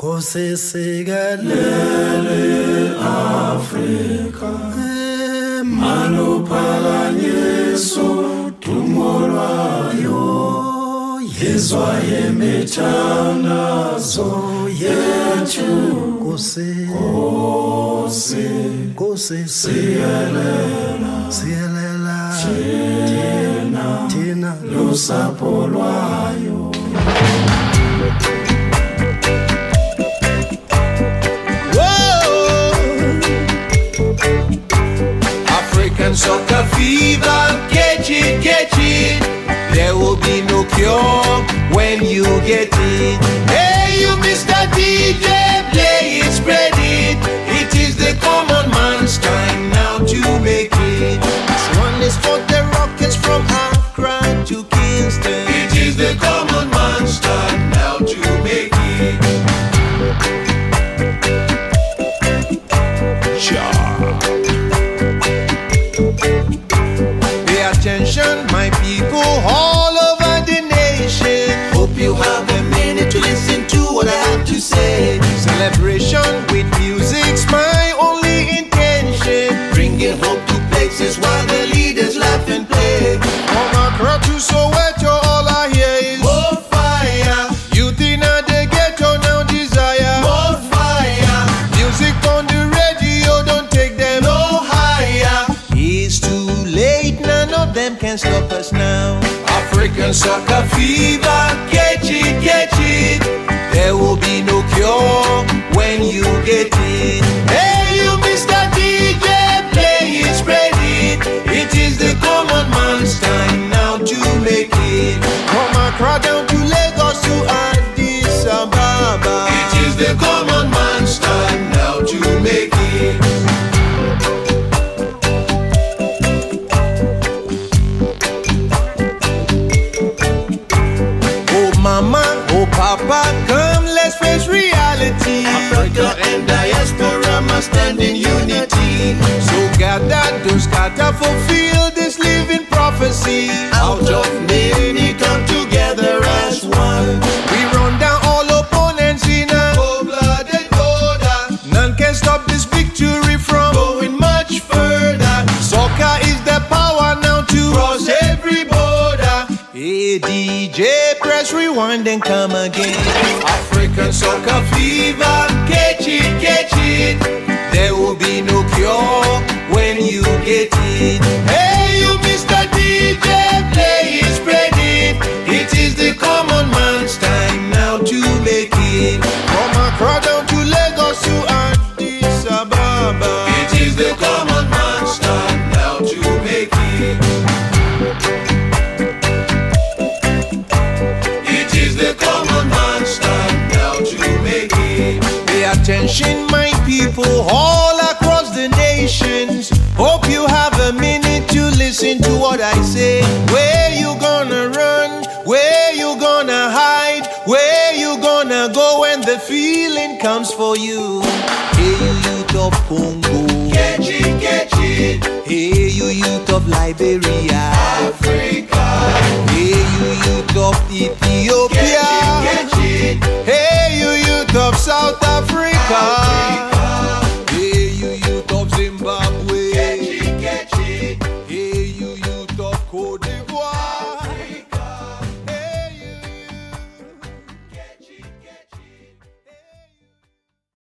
Kosikelele Afrika Maluphakanyiswa tumolwayo yezwa yemithandazo yethu Nkosi siyelela thina lusapho lwayo. African soccer fever, catch it. There will be no cure when you get it. Hey, you Mr. DJ, play it, spread it. It is the common man's time now to make it. This one is for the Rockets from Accra to Kingston. It is the common man's time now to make it. Pay attention, my people all over the nation. Hope you have a minute to listen to what I have to say. Celebration with music's my only intention. Bringing hope to places while the leaders laugh and play. From Accra to Soweto, all I hear is more fire. Youth in the ghetto now desire more fire. Music on the radio, don't take them no higher. It's too late, none of them can stop us now. African soccer fever, catch it. There will be no cure when you get it. Hey, you Mr. DJ, play it, spread it. It is the common man's time now to make it. From Accra down to Lagos to Addis Ababa. It is the common man's time now to make it. Mama, oh Papa, come let's face reality. Africa and diaspora must stand in unity. So gather, don't scatter, fulfill this living prophecy. Out of many come together as one. We run down all opponents in a cold-blooded order. None can stop this victory from going much further. Soccer is the power now to cross every border. Hey DJ, press rewind and come again. African soccer fever, catch it. There will be no cure when you get it. Hey, you Mr. DJ, play it, spread it. It is the common man's time now to make it. From Accra down to Lagos to Addis Ababa. It is the common man's time now to make it. Attention, my people all across the nations. Hope you have a minute to listen to what I say. Where you gonna run? Where you gonna hide? Where you gonna go when the feeling comes for you? Hey, you youth of Congo, catch it. Hey, you youth of Liberia, Africa. Hey, you youth of Ethiopia,